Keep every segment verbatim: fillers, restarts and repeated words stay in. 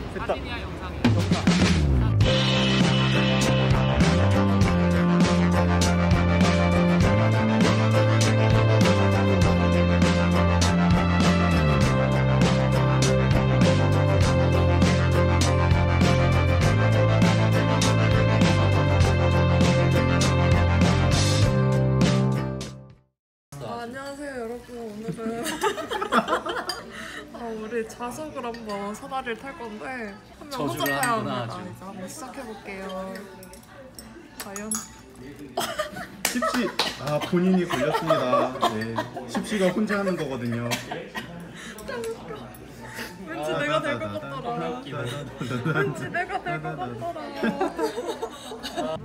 됐다. 사진이야 영상이야? 영상. 안녕하세요 여러분. 오늘은 아, 우리 좌석을 한번 사다리를 탈 건데 한 명 혼자 타야 합니다. 이제 한번 시작해볼게요. 과연 십시 아 본인이 걸렸습니다. 네, 십시가 혼자 하는 거거든요. 왠지 내가 될 것 같더라. 왠지 내가 될 것 같더라.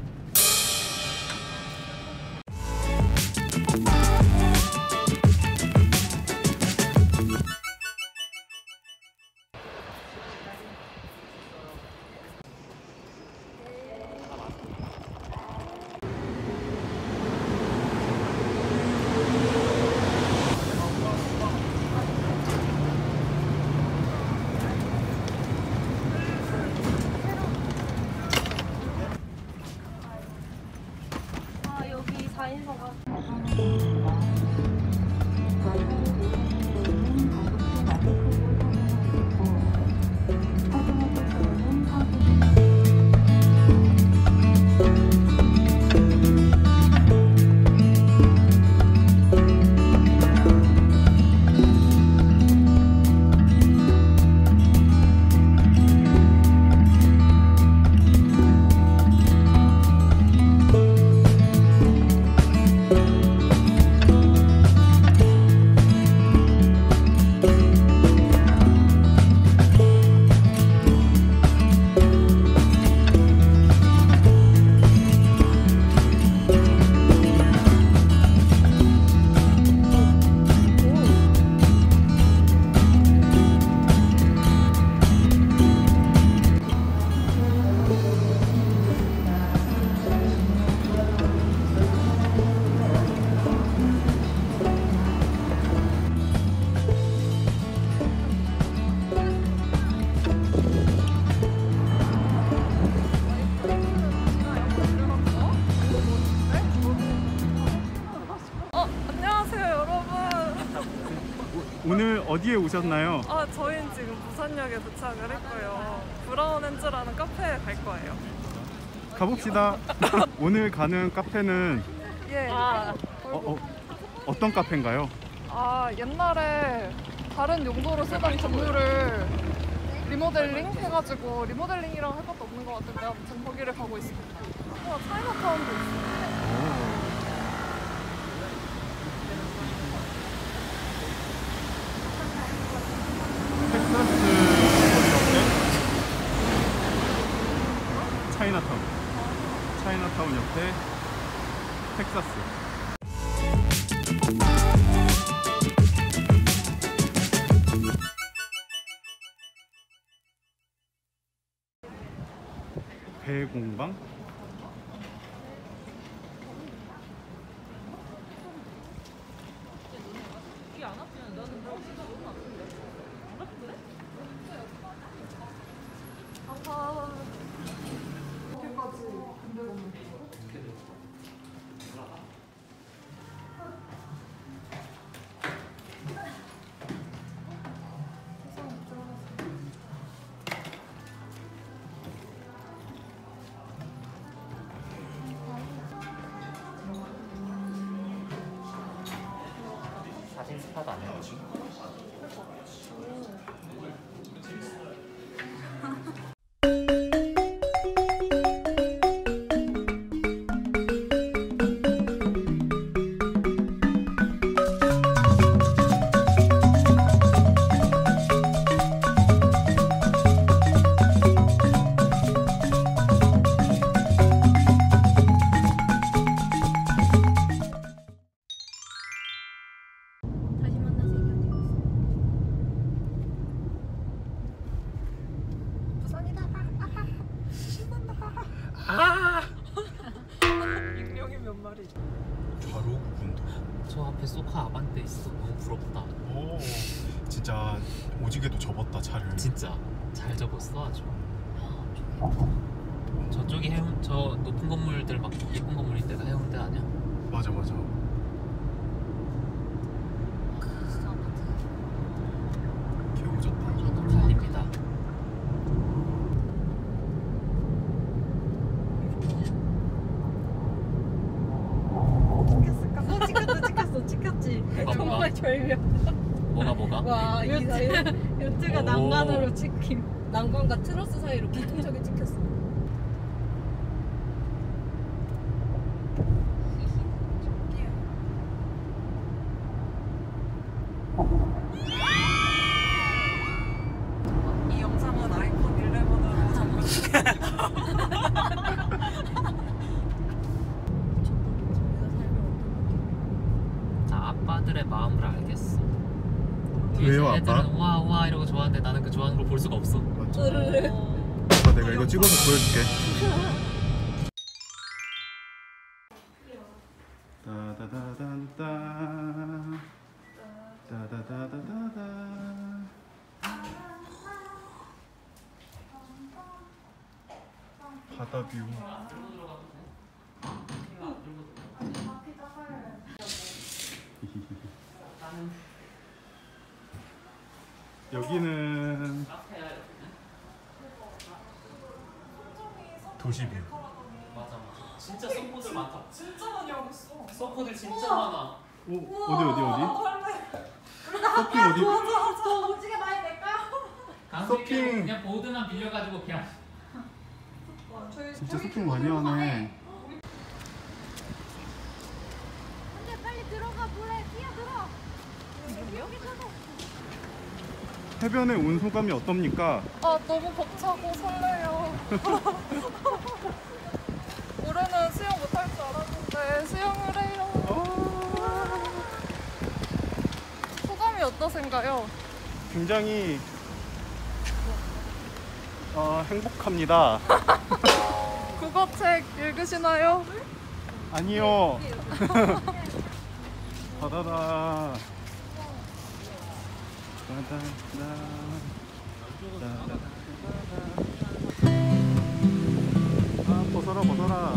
여기 사 인서가 오늘 어디에 오셨나요? 아, 저희는 지금 부산역에 도착을 했고요. 브라운엔즈라는 카페에 갈 거예요. 가봅시다. 오늘 가는 카페는 예. 아, 어, 어, 어떤 카페인가요? 아, 옛날에 다른 용도로 쓰던 건물을 리모델링 해가지고 리모델링이랑 할 것도 없는 것 같은데 아무튼 거기를 가고 있습니다. 어, 차이나타운도 있어요. 텍사스 옆에 차이나타운. 차이나타운 옆에 텍사스. 배공방? 아까 여기까지 군대 가면 사진 스팟 안 해요 지금? 아! 익명이 몇 마리? 좌로 구분도. 저 앞에 소카 아반떼 있어. 너무 부럽다. 오, 진짜 오지게도 접었다 차를. 진짜 잘 잘 접었어 아주. 저쪽이 해운 저 높은 건물들 막 예쁜 건물인 데가 해운대 아니야? 맞아 맞아. 겨우 좋다. 저도 달립니다. 어, 찍혔어 찍혔어 찍혔지. 뭐가, 정말 뭐가? 절묘. 뭐가 뭐가? 와 요트 요트가 오. 난간으로 찍힘. 난간과 트러스 사이로 기통적이 찍혔어. 이 영상은 아이폰 십일으로 잠깐 나 아빠들의 마음을 알겠어. 왜요, 뒤에서 아빠? 애들은 와 와 이러고 좋아하는데 나는 그 좋아하는 걸 볼 수가 없어. 맞죠. 으르르. 아빠 내가 이거 찍어서 보여줄게. 따다다단따 따다다다다다. 바다 뷰. 여기는 도시뷰. 맞아 맞아. 진짜 서코들 많다. 진짜 많이 하고 있어. 서코들 진짜 많아. 오, 어디 어디 어디? 서핑 어디? 더 오지게 많이 낼까요? 강수이 서핑. 그냥 보드만 빌려가지고 그냥. 진짜 서핑 많이 하네. 근데 빨리 들어가 물에 뛰어들어. 여기서도. 해변에 온 소감이 어떻습니까? 아 너무 벅차고 설레요. 올해는 수영 못할 줄 알았는데 수영을 해요. 소감이 어떠신가요? 굉장히 어, 행복합니다. 국어책 읽으시나요? 아니요. 바다다. 바다다. 아 벗어라 벗어라.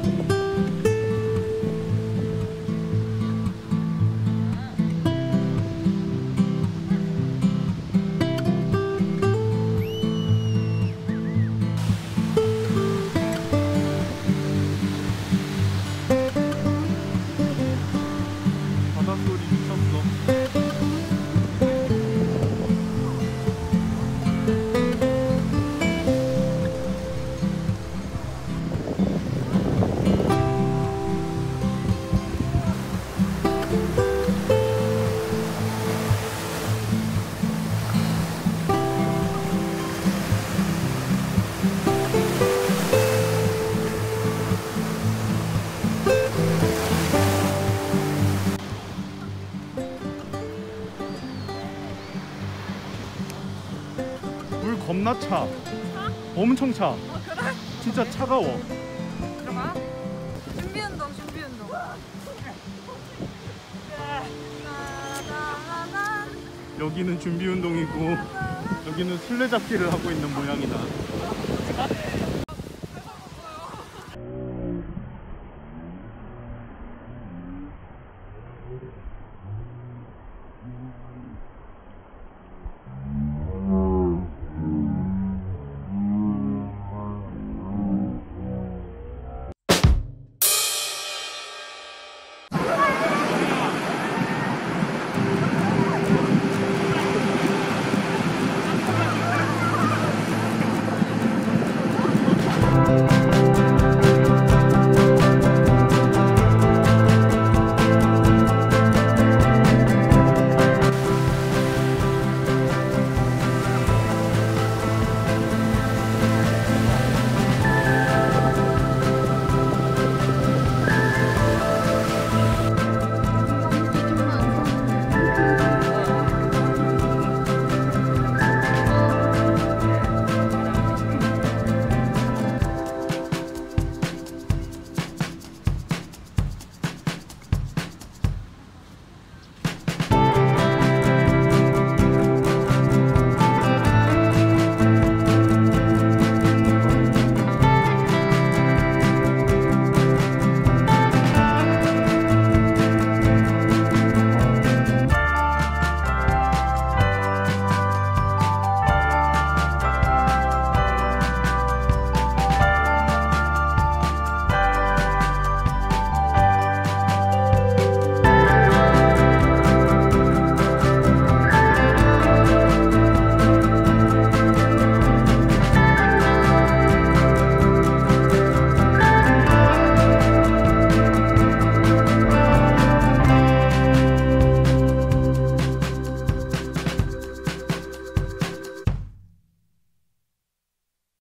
바닷소리 미쳤어. 물 겁나 차. 엄청 차. 그래? 진짜 차가워. 들어가. 준비 운동, 준비 운동. 여기는 준비 운동이고 여기는 술래잡기를 하고 있는 모양이다.